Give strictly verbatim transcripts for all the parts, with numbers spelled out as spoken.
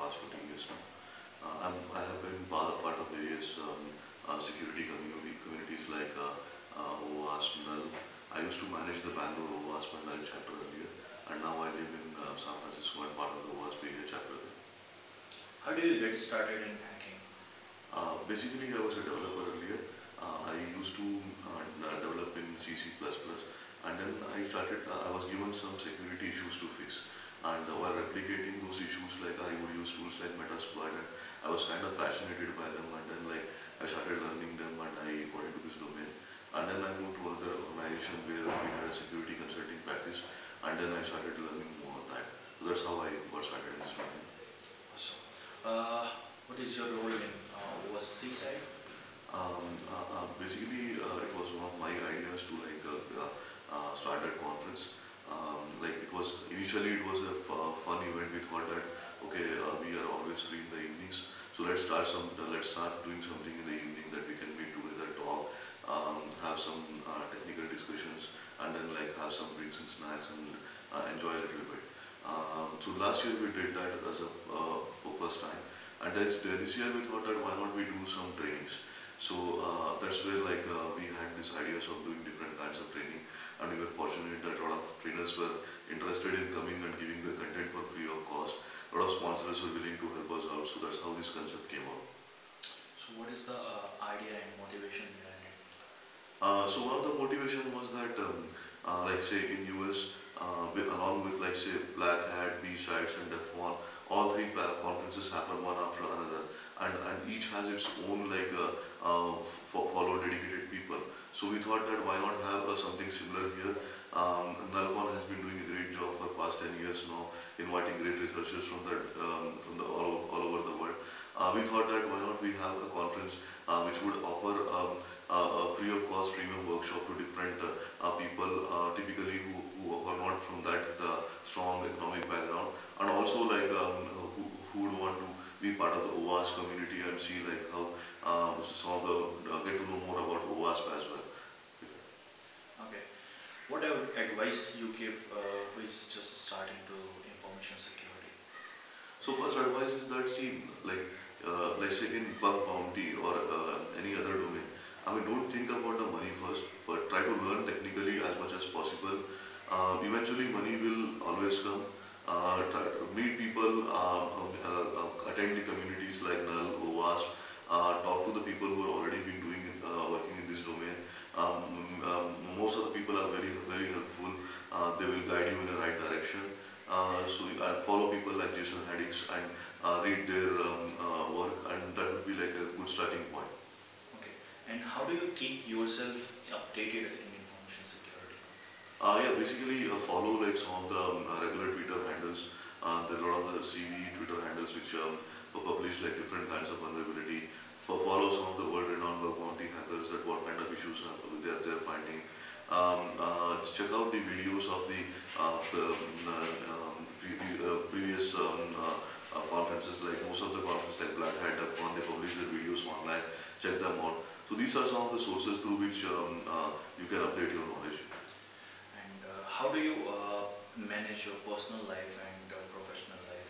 past fourteen years now. Uh, I'm, I have been part, part of various um, uh, security community, communities like uh, uh, O W A S P, N U L. I used to manage the Bangalore O W A S P and N U L chapter earlier, and now I live in uh, San Francisco and part of the O W A S P area chapter there. How do you get started in hacking? Uh, basically, I was a developer earlier. Uh, I used to uh, develop in C, C plus plus, and then I started, uh, I was given some security issues to fix. And uh, while replicating those issues, like I would use tools like Metasploit, and I was kind of fascinated by them, and then like I started learning them and I got into this domain. And then I moved to another organization where we had a security consulting practice, and then I started learning more on that. So that's how I got started in this domain. Awesome. Uh, what is your role in uh, O W A S C side? Um, uh, uh, basically, uh, it was one of my ideas to like uh, uh, start that conference. Um, like it was initially it was a fun event. We thought that okay, uh, we are always free in the evenings, so let's start some. Uh, let's start doing something in the evening that we can meet together, talk, um, have some uh, technical discussions, and then like have some drinks and snacks and uh, enjoy a little bit. Um, so last year we did that as a uh, for first time, and this, this year we thought that why not we do some trainings. So uh, that's where like uh, we had these ideas of doing different kinds of training, and we were fortunate that a lot of trainers were interested in coming and giving the content for free of cost. A lot of sponsors were willing to help us out, so that's how this concept came out. So what is the uh, idea and motivation behind it? Uh, so one of the motivation was that um, uh, like say in U S, uh, with, along with like say Black Hat, B-Sides and DEFCON, all three conferences happen one after another, and, and each has its own like uh, uh, follow dedicated people. So we thought that why not have uh, something similar here. Um, NALCON has been doing a great job for past ten years now, inviting great researchers from the, um, from the all, all over the world. Uh, we thought that why not we have a conference uh, which would offer um, uh, a free of cost premium workshop to different uh, uh, people, uh, typically who, who are not from that uh, strong economic background, and also like um, who, who would want to be part of the O W A S community and see like how uh, some of the uh, get to know more about O W A S as well. Okay. What advice you give uh, who is just starting to information security? So first advice is that see like uh, like say in bug bounty or uh, any other domain, I mean don't think about the money first, but try to learn technically as much as possible. Uh, eventually money will always come. Uh, try to meet people, uh, uh, uh, attend the communities like N U L, O W A S P, uh, talk to the people who are already been doing uh, working in this domain. Um, um, most of the people are very very helpful. Uh, they will guide you in the right direction. Uh, so and follow people like Jason Haddix and uh, read their um, uh, work, and that would be like a good starting point. Okay. And how do you keep yourself updated in information security? Uh, yeah, basically uh, follow like some of the um, uh, regular Twitter handles. Uh, there are a lot of the C V Twitter handles which um, publish like different kinds of vulnerability. For follow some of the world-renowned bug bounty hackers that what kind of issues are they're, they're finding. Um, uh, check out the videos of the uh, um, pre uh, previous um, uh, uh, conferences, like most of the conferences like Black Hat, DEFCON, they publish their videos online. Check them out. So these are some of the sources through which um, uh, you can update your knowledge. And uh, how do you uh, manage your personal life and uh, professional life?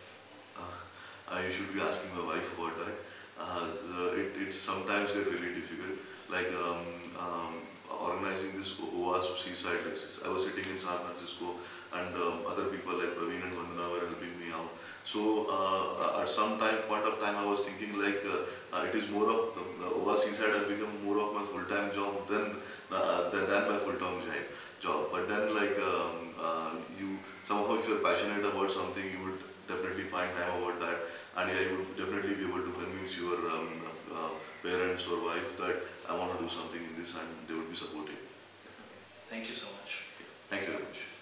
Uh, you should be asking my wife about that. Uh, the, it, it sometimes get really difficult. Like um, um, organizing this O W A S P seaside, like I was sitting in San Francisco, and um, other people like Praveen and Vandana were helping me out. So uh, at some time, point of time, I was thinking like uh, uh, it is more of the, the O W A S seaside has become more of my full-time job than, uh, than than my full-time job. But then like um, uh, you somehow if you're passionate about something, you would definitely find time about that, and yeah, you would definitely be able to convince your um, uh, parents or wife that I want to do something in this, and they would be supportive. Okay. Thank you so much. Thank you very much.